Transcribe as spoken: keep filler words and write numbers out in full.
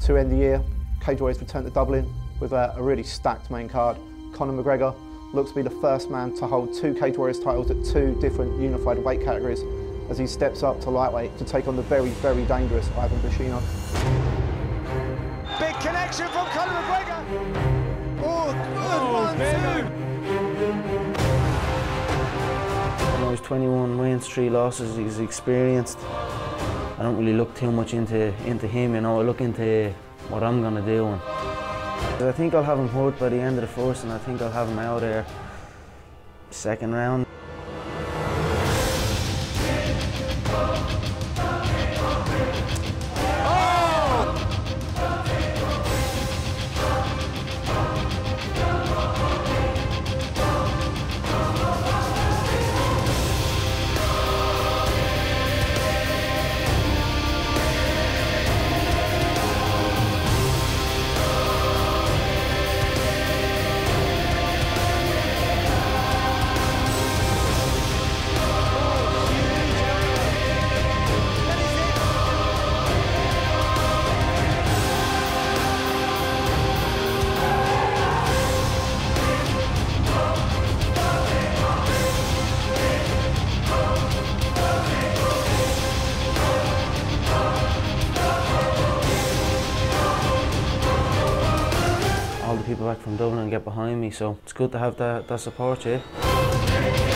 To end the year, Cage Warriors return to Dublin with a, a really stacked main card. Conor McGregor looks to be the first man to hold two Cage Warriors titles at two different unified weight categories as he steps up to lightweight to take on the very, very dangerous Ivan Bushino. Big connection from Conor McGregor. Oh, good oh, one, two. When I was twenty-one, wins three losses, he's experienced. I don't really look too much into into him, you know. I look into what I'm gonna do. And I think I'll have him hurt by the end of the first, and I think I'll have him out there second round. All the people back from Dublin get behind me, so it's good to have that, that support, yeah.